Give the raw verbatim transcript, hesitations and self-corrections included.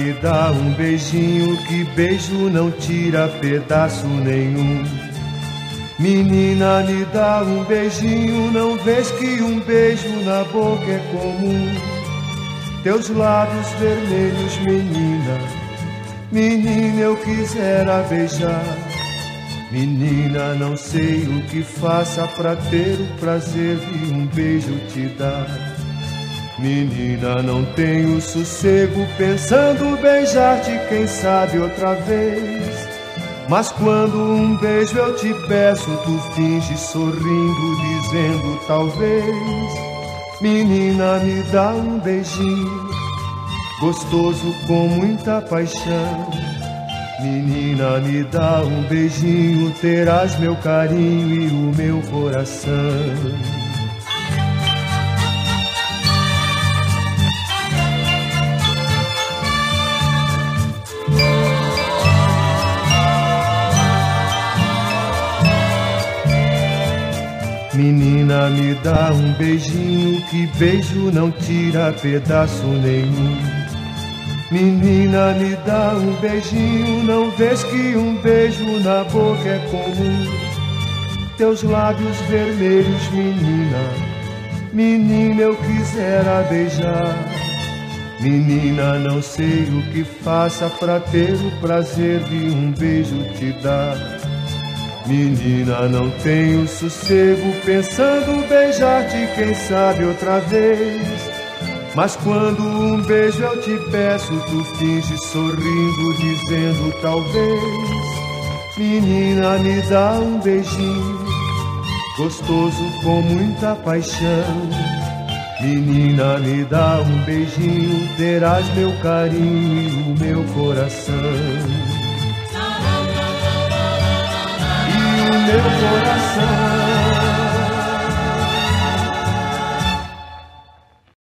me dá um beijinho, que beijo não tira pedaço nenhum. Menina, me dá um beijinho, não vês que um beijo na boca é comum. Teus lábios vermelhos, menina, menina, eu quisera beijar. Menina, não sei o que faça pra ter o prazer de um beijo te dar. Menina, não tenho sossego pensando beijar-te, quem sabe outra vez. Mas quando um beijo eu te peço, tu finges sorrindo, dizendo talvez. Menina, me dá um beijinho, gostoso com muita paixão. Menina, me dá um beijinho, terás meu carinho e o meu coração. Menina, me dá um beijinho, que beijo não tira pedaço nenhum. Menina, me dá um beijinho, não vês que um beijo na boca é comum. Teus lábios vermelhos, menina, menina, eu quisera beijar. Menina, não sei o que faça pra ter o prazer de um beijo te dar. Menina, não tenho sossego pensando beijar-te, quem sabe outra vez. Mas quando um beijo eu te peço, tu finges sorrindo, dizendo talvez. Menina, me dá um beijinho, gostoso com muita paixão. Menina, me dá um beijinho, terás meu carinho e o meu coração. Meu coração.